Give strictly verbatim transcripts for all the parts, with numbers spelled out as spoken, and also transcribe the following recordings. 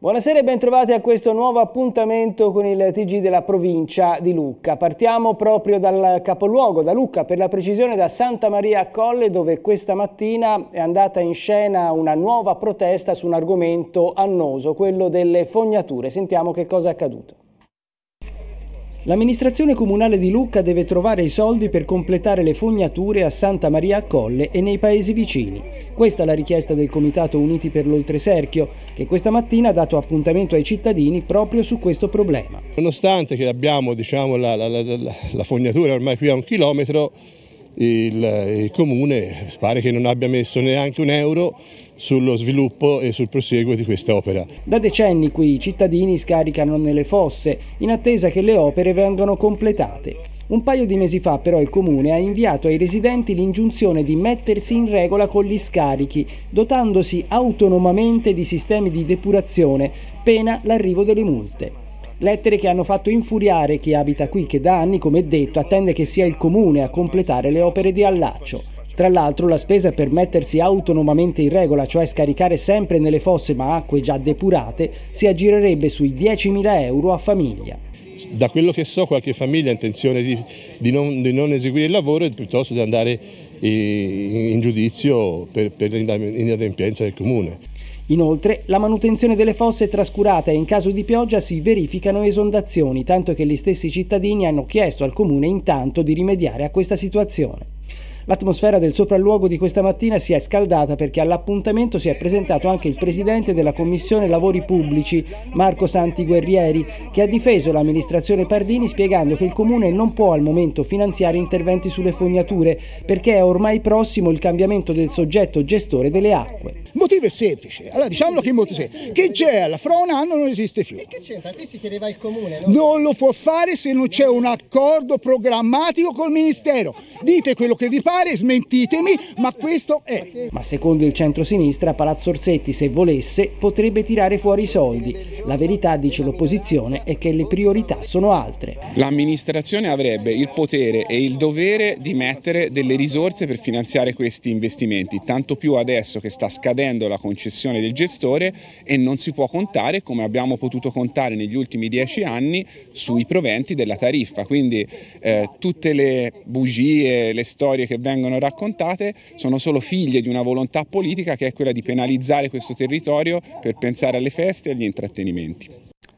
Buonasera e bentrovati a questo nuovo appuntamento con il T G della provincia di Lucca. Partiamo proprio dal capoluogo, da Lucca, per la precisione da Santa Maria a Colle, dove questa mattina è andata in scena una nuova protesta su un argomento annoso, quello delle fognature. Sentiamo che cosa è accaduto. L'amministrazione comunale di Lucca deve trovare i soldi per completare le fognature a Santa Maria a Colle e nei paesi vicini. Questa è la richiesta del Comitato Uniti per l'Oltreserchio, che questa mattina ha dato appuntamento ai cittadini proprio su questo problema. Nonostante che abbiamo diciamo, la, la, la, la fognatura ormai qui a un chilometro, il, il Comune pare che non abbia messo neanche un euro sullo sviluppo e sul proseguo di questa opera. Da decenni qui i cittadini scaricano nelle fosse in attesa che le opere vengano completate. Un paio di mesi fa però il Comune ha inviato ai residenti l'ingiunzione di mettersi in regola con gli scarichi, dotandosi autonomamente di sistemi di depurazione, pena l'arrivo delle multe. Lettere che hanno fatto infuriare chi abita qui, che da anni, come detto, attende che sia il Comune a completare le opere di allaccio. Tra l'altro la spesa per mettersi autonomamente in regola, cioè scaricare sempre nelle fosse ma acque già depurate, si aggirerebbe sui diecimila euro a famiglia. Da quello che so qualche famiglia ha intenzione di, di, non, di non eseguire il lavoro piuttosto di andare in, in giudizio per, per l'inadempienza del Comune. Inoltre, la manutenzione delle fosse è trascurata e in caso di pioggia si verificano esondazioni, tanto che gli stessi cittadini hanno chiesto al Comune intanto di rimediare a questa situazione. L'atmosfera del sopralluogo di questa mattina si è scaldata perché all'appuntamento si è presentato anche il presidente della Commissione Lavori Pubblici, Marco Santi Guerrieri, che ha difeso l'amministrazione Pardini spiegando che il Comune non può al momento finanziare interventi sulle fognature perché è ormai prossimo il cambiamento del soggetto gestore delle acque. Il motivo è semplice, allora diciamolo che il motivo è semplice, che Gela fra un anno non esiste più. E che c'entra? Qui si chiedeva il Comune, no? Non lo può fare se non c'è un accordo programmatico col Ministero. Dite quello che vi pare, smentitemi, ma questo è. Ma secondo il centro-sinistra, Palazzo Orsetti, se volesse, potrebbe tirare fuori i soldi. La verità, dice l'opposizione, è che le priorità sono altre. L'amministrazione avrebbe il potere e il dovere di mettere delle risorse per finanziare questi investimenti, tanto più adesso che sta scadendo la concessione del gestore e non si può contare, come abbiamo potuto contare negli ultimi dieci anni, sui proventi della tariffa. Quindi eh, tutte le bugie, le storie che vengono raccontate sono solo figlie di una volontà politica che è quella di penalizzare questo territorio per pensare alle feste e agli intrattenimenti.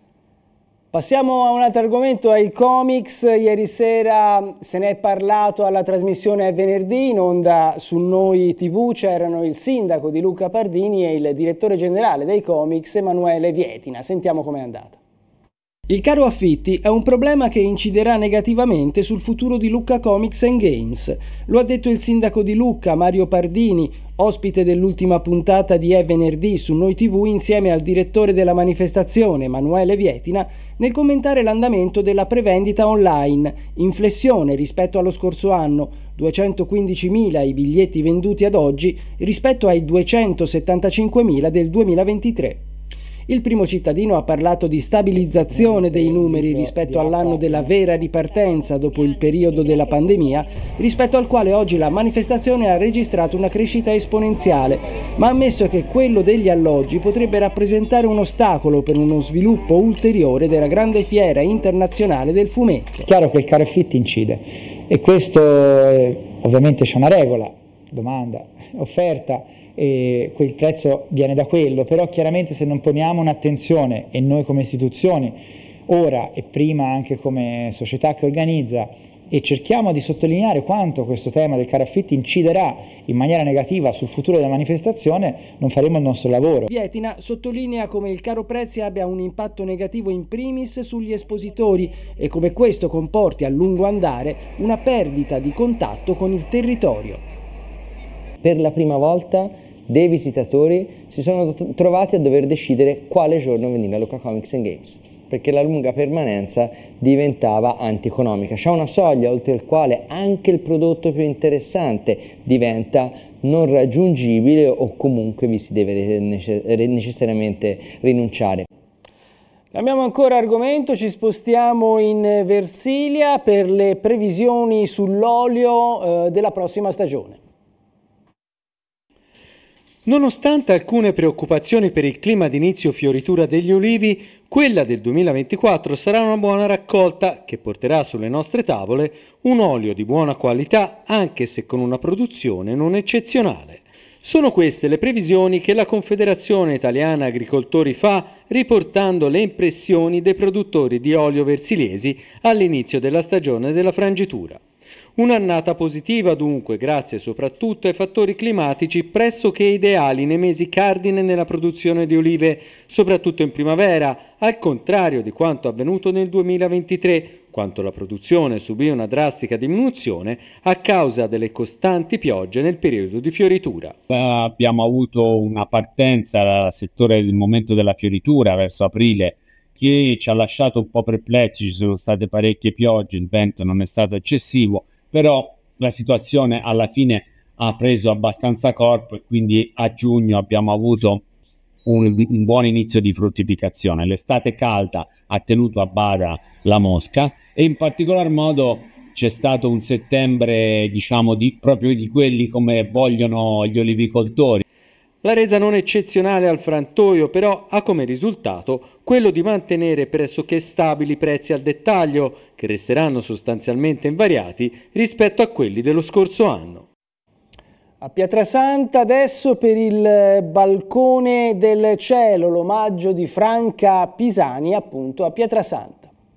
Passiamo a un altro argomento, ai comics. Ieri sera se ne è parlato alla trasmissione Venerdì, in onda su Noi tivù c'erano il sindaco di Lucca Pardini e il direttore generale dei comics Emanuele Vietina. Sentiamo com'è andata. Il caro affitti è un problema che inciderà negativamente sul futuro di Lucca Comics and Games. Lo ha detto il sindaco di Lucca, Mario Pardini, ospite dell'ultima puntata di È Venerdì su Noi tivù insieme al direttore della manifestazione, Emanuele Vietina, nel commentare l'andamento della prevendita online, in flessione rispetto allo scorso anno, duecentoquindicimila i biglietti venduti ad oggi rispetto ai duecentosettantacinquemila del duemilaventitré. Il primo cittadino ha parlato di stabilizzazione dei numeri rispetto all'anno della vera ripartenza dopo il periodo della pandemia, rispetto al quale oggi la manifestazione ha registrato una crescita esponenziale, ma ha ammesso che quello degli alloggi potrebbe rappresentare un ostacolo per uno sviluppo ulteriore della grande fiera internazionale del fumetto. Chiaro che il caro affitti incide e questo eh, ovviamente c'è una regola, domanda, offerta, e quel prezzo viene da quello, però chiaramente se non poniamo un'attenzione, e noi come istituzioni, ora e prima anche come società che organizza, e cerchiamo di sottolineare quanto questo tema del caro affitti inciderà in maniera negativa sul futuro della manifestazione, non faremo il nostro lavoro. Vietina sottolinea come il caro prezzi abbia un impatto negativo in primis sugli espositori e come questo comporti a lungo andare una perdita di contatto con il territorio. Per la prima volta dei visitatori si sono trovati a dover decidere quale giorno venire a Lucca Comics and Games, perché la lunga permanenza diventava antieconomica. C'è una soglia oltre il quale anche il prodotto più interessante diventa non raggiungibile o comunque vi si deve necessariamente rinunciare. Cambiamo ancora argomento, ci spostiamo in Versilia per le previsioni sull'olio eh, della prossima stagione. Nonostante alcune preoccupazioni per il clima d'inizio fioritura degli olivi, quella del duemilaventiquattro sarà una buona raccolta che porterà sulle nostre tavole un olio di buona qualità, anche se con una produzione non eccezionale. Sono queste le previsioni che la Confederazione Italiana Agricoltori fa, riportando le impressioni dei produttori di olio versiliesi all'inizio della stagione della frangitura. Un'annata positiva dunque, grazie soprattutto ai fattori climatici pressoché ideali nei mesi cardine nella produzione di olive, soprattutto in primavera, al contrario di quanto avvenuto nel duemilaventitré, quando la produzione subì una drastica diminuzione a causa delle costanti piogge nel periodo di fioritura. Abbiamo avuto una partenza dal settore del momento della fioritura verso aprile che ci ha lasciato un po' perplessi, ci sono state parecchie piogge, il vento non è stato eccessivo, però la situazione alla fine ha preso abbastanza corpo e quindi a giugno abbiamo avuto un, un buon inizio di fruttificazione. L'estate calda ha tenuto a bada la mosca e in particolar modo c'è stato un settembre, diciamo, di, proprio di quelli come vogliono gli olivicoltori. La resa non eccezionale al frantoio però ha come risultato quello di mantenere pressoché stabili i prezzi al dettaglio, che resteranno sostanzialmente invariati rispetto a quelli dello scorso anno. A Pietrasanta adesso per il balcone del cielo, l'omaggio di Franca Pisani appunto a Pietrasanta.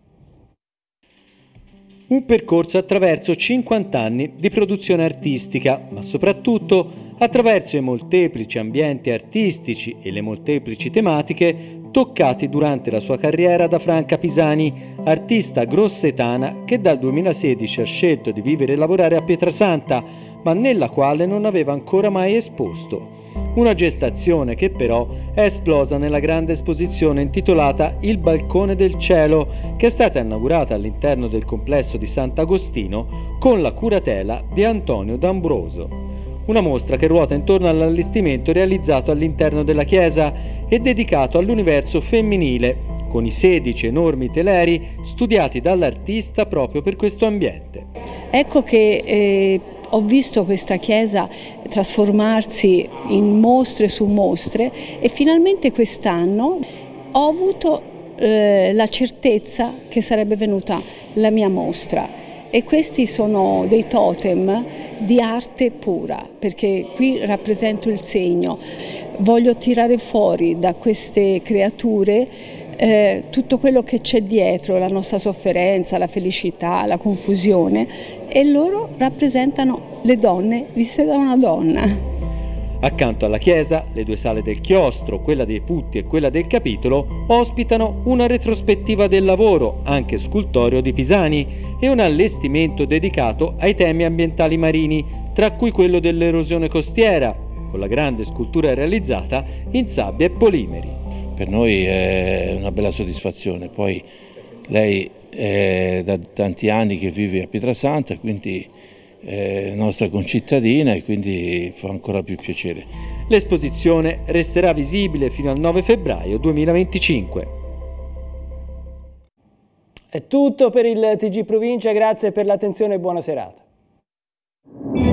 Un percorso attraverso cinquanta anni di produzione artistica, ma soprattutto attraverso i molteplici ambienti artistici e le molteplici tematiche toccati durante la sua carriera da Franca Pisani, artista grossetana che dal duemilasedici ha scelto di vivere e lavorare a Pietrasanta, ma nella quale non aveva ancora mai esposto. Una gestazione che però è esplosa nella grande esposizione intitolata Il Balcone del Cielo, che è stata inaugurata all'interno del complesso di Sant'Agostino con la curatela di Antonio D'Ambroso. Una mostra che ruota intorno all'allestimento realizzato all'interno della chiesa e dedicato all'universo femminile, con i sedici enormi teleri studiati dall'artista proprio per questo ambiente. Ecco che eh, ho visto questa chiesa trasformarsi in mostre su mostre e finalmente quest'anno ho avuto eh, la certezza che sarebbe venuta la mia mostra. E questi sono dei totem di arte pura, perché qui rappresento il segno. Voglio tirare fuori da queste creature eh, tutto quello che c'è dietro, la nostra sofferenza, la felicità, la confusione, e loro rappresentano le donne viste da una donna. Accanto alla chiesa, le due sale del chiostro, quella dei putti e quella del capitolo, ospitano una retrospettiva del lavoro, anche scultoreo, di Pisani e un allestimento dedicato ai temi ambientali marini, tra cui quello dell'erosione costiera, con la grande scultura realizzata in sabbia e polimeri. Per noi è una bella soddisfazione, poi lei è da tanti anni che vive a Pietrasanta, quindi è nostra concittadina e quindi fa ancora più piacere. L'esposizione resterà visibile fino al nove febbraio duemilaventicinque. È tutto per il T G Provincia, grazie per l'attenzione e buona serata.